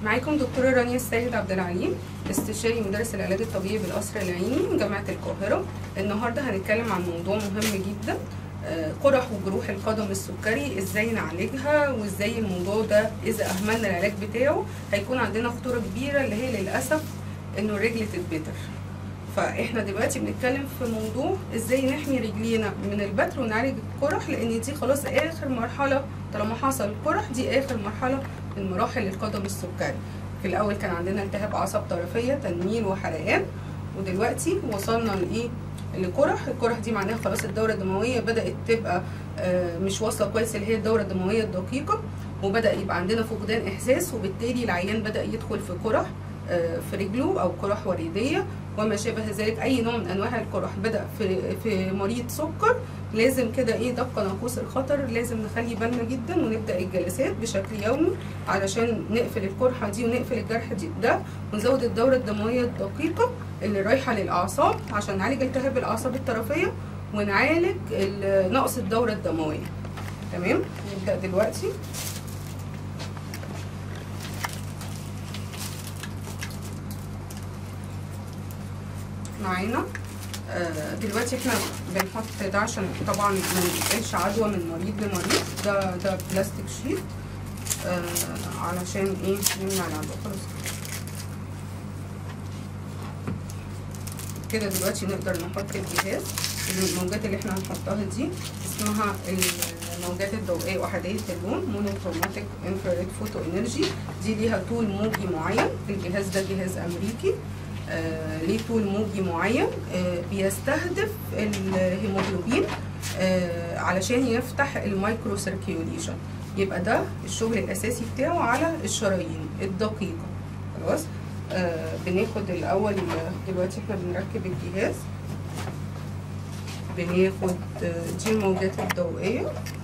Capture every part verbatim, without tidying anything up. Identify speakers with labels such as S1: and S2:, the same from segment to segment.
S1: معاكم دكتورة رانيا السيد عبد العليم، استشاري مدرس العلاج الطبيعي بالقصر العيني من جامعة القاهرة. النهارده هنتكلم عن موضوع مهم جدا، قرح وجروح القدم السكري، ازاي نعالجها وازاي الموضوع ده اذا اهملنا العلاج بتاعه هيكون عندنا خطورة كبيرة اللي هي للاسف انه الرجل تتبتر. فاحنا دلوقتي بنتكلم في موضوع ازاي نحمي رجلينا من البتر ونعالج القرح، لان دي خلاص اخر مرحلة. طالما حصل قرح دي اخر مرحلة من مراحل القدم السكري. في الاول كان عندنا التهاب اعصاب طرفيه، تنميل وحرقان، ودلوقتي وصلنا لايه؟ لقرح. القرح دي معناها خلاص الدوره الدمويه بدات تبقى مش واصله كويس، اللي هي الدوره الدمويه الدقيقه، وبدا يبقى عندنا فقدان احساس، وبالتالي العيان بدا يدخل في قرح في رجله او قرح وريديه وما شابه ذلك. اي نوع من انواع القرح بدا في في مريض سكر لازم كده ايه دق ناقوس الخطر، لازم نخلي بالنا جدا ونبدا الجلسات بشكل يومي علشان نقفل القرحه دي ونقفل الجرح دي ده، ونزود الدوره الدمويه الدقيقه اللي رايحه للاعصاب عشان نعالج التهاب الاعصاب الطرفيه ونعالج نقص الدوره الدمويه. تمام، نبدا دلوقتي. معانا دلوقتي احنا بنحط ده عشان طبعا ما ننقلش عدوى من مريض لمريض. ده ده بلاستيك شيت آه علشان ايه نمنع العدوى. خلاص كده دلوقتي نقدر نحط الجهاز. الموجات اللي احنا هنحطها دي اسمها الموجات الضوئيه احاديه اللون، مونوكروماتيك انفراريد فوتو انرجي. دي ليها طول موجي معين. الجهاز ده جهاز امريكي آه ليه طول موجي معين، آه بيستهدف الهيموجلوبين آه علشان يفتح المايكرو سيركيوليشن. يبقى ده الشغل الاساسي بتاعه على الشرايين الدقيقه. خلاص آه بناخد الاول دلوقتي احنا بنركب الجهاز، بناخد دي الموجات الضوئيه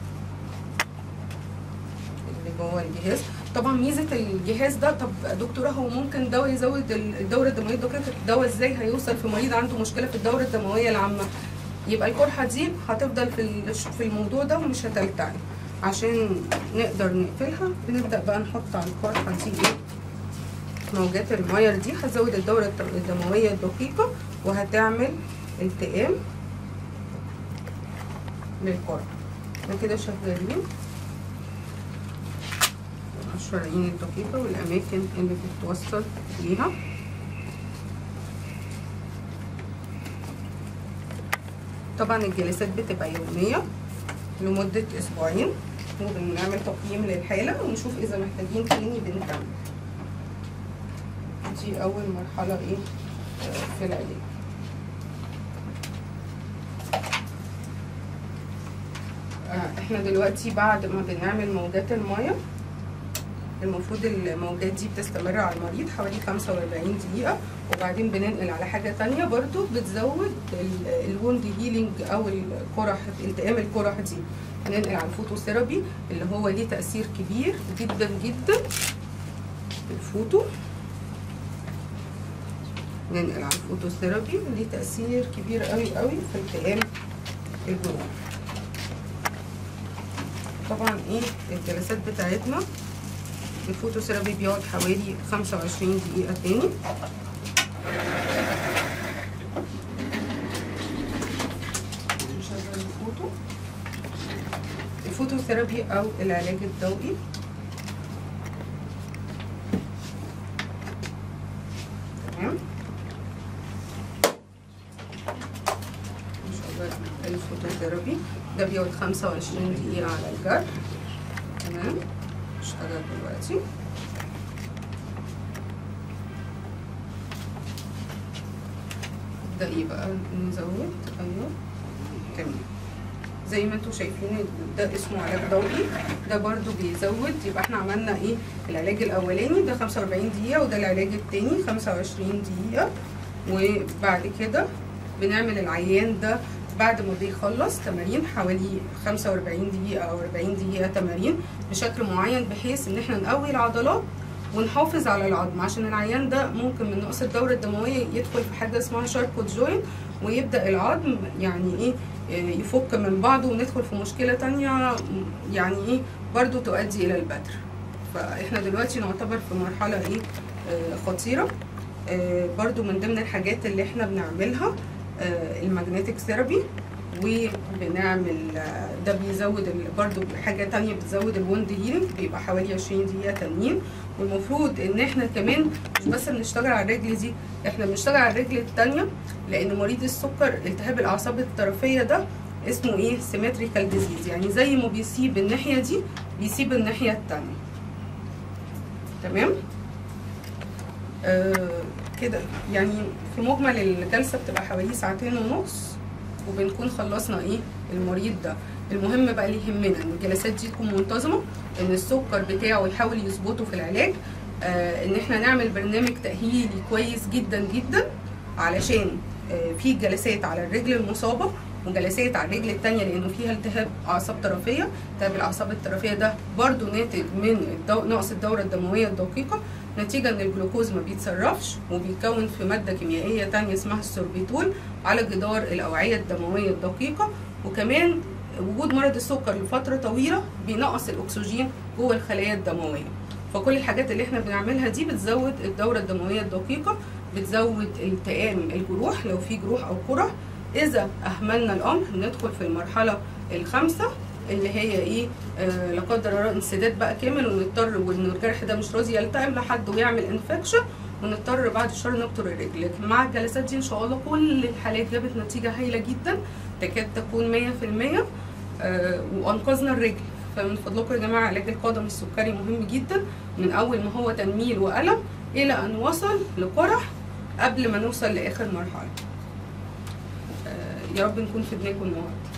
S1: اللي جوه الجهاز. طبعا ميزه الجهاز ده، طب دكتوره هو ممكن دواء يزود الدوره الدمويه الدقيقه؟ الدواء ازاي هيوصل في مريض عنده مشكله في الدوره الدمويه العامه؟ يبقى القرحه دي هتفضل في في الموضوع ده ومش هتلتعب. عشان نقدر نقفلها بنبدا بقى نحط على القرحه دي ايه؟ موجات الماير دي هتزود الدوره الدمويه الدقيقه وهتعمل التئام للقرحه. احنا كده شغالين الشرايين الدقيقة والأماكن اللي بتتوصل ليها. طبعا الجلسات بتبقى يومية لمدة أسبوعين، وبنعمل تقييم للحالة ونشوف إذا محتاجين تاني بنكمل. دي أول مرحلة إيه في العلاج. احنا دلوقتي بعد ما بنعمل موجات المية، المفروض الموجات دي بتستمر على المريض حوالي خمسة وأربعين دقيقة، وبعدين بننقل على حاجة تانية برضو بتزود الوند هيلينج أو القرح، التئام القرح دي. هننقل على الفوتوثيرابي اللي هو ليه تأثير كبير جدا جدا. الفوتو ننقل على الفوتوثيرابي ليه تأثير كبير قوي قوي في التئام الجروح. طبعا ايه الجلسات بتاعتنا، الفوتوثيرابي بيقعد حوالي خمسة وعشرين دقيقة تاني. نشغل الفوتو. الفوتوثيرابي أو العلاج الضوئي تمام. نشغل الفوتوثيرابي ده بيقعد خمسة وعشرين دقيقة على الجرح. تمام، اشتغل دلوقتي. ده ايه بقى؟ نزود. ايوه تمام، زي ما انتوا شايفين ده اسمه علاج ضوئي. ده برضو بيزود. يبقى احنا عملنا ايه؟ العلاج الاولاني ده خمسة وأربعين دقيقة، وده العلاج التاني خمسة وعشرين دقيقة. وبعد كده بنعمل العيان ده بعد ما بيخلص تمارين حوالي خمسة وأربعين دقيقة أو أربعين دقيقة تمارين بشكل معين، بحيث إن احنا نقوي العضلات ونحافظ على العظم، عشان العيان ده ممكن من نقص الدورة الدموية يدخل في حاجة اسمها شاركوت جوينت، ويبدأ العظم يعني إيه يفك من بعضه وندخل في مشكلة تانية يعني إيه برضو تؤدي إلى البتر. فاحنا دلوقتي نعتبر في مرحله ايه آه خطيره. آه برضو من ضمن الحاجات اللي احنا بنعملها آه الماجنتيك ثيرابي، وبنعمل آه ده بيزود برضو حاجه تانية بتزود الوند هيلينج، بيبقى حوالي عشرين دقيقه تانيين. والمفروض ان احنا كمان مش بس بنشتغل على الرجل دي، احنا بنشتغل على الرجل التانية، لان مريض السكر التهاب الاعصاب الطرفيه ده اسمه ايه سيمتريكال ديزيز، يعني زي ما بيسيب الناحيه دي بيسيب الناحيه التانية. تمام. آه كده يعني في مجمل الجلسه بتبقى حوالي ساعتين ونص، وبنكون خلصنا ايه المريض ده. المهم بقى اللي يهمنا ان الجلسات دي تكون منتظمه، ان السكر بتاعه يحاول يظبطه في العلاج، آه ان احنا نعمل برنامج تاهيلي كويس جدا جدا، علشان آه في جلسات على الرجل المصابه وجلسات على الرجل الثانيه لانه فيها التهاب اعصاب طرفيه. التهاب الاعصاب الطرفيه ده برضو ناتج من الدو... نقص الدوره الدمويه الدقيقه، نتيجه ان الجلوكوز ما بيتصرفش وبيتكون في ماده كيميائيه ثانيه اسمها السوربيتول على جدار الاوعيه الدمويه الدقيقه. وكمان وجود مرض السكر لفتره طويله بينقص الاكسجين جوه الخلايا الدمويه. فكل الحاجات اللي احنا بنعملها دي بتزود الدوره الدمويه الدقيقه، بتزود التئام الجروح لو في جروح او قرح. اذا اهملنا الامر ندخل في المرحله الخامسه اللي هي ايه آه لا قدر الله انسداد بقى كامل، ونضطر وان الجرح ده مش راضي يلتئم لحد ويعمل انفكشن، ونضطر بعد الشهر نبتر الرجل. لكن مع الجلسات دي ان شاء الله كل الحالات جابت نتيجه هايله جدا تكاد تكون مية في المية، آه وانقذنا الرجل. فمن فضلكم يا جماعه علاج القدم السكري مهم جدا، من اول ما هو تنميل والم الى ان وصل لقرح قبل ما نوصل لاخر مرحله. يا رب نكون فدناكم النهارده.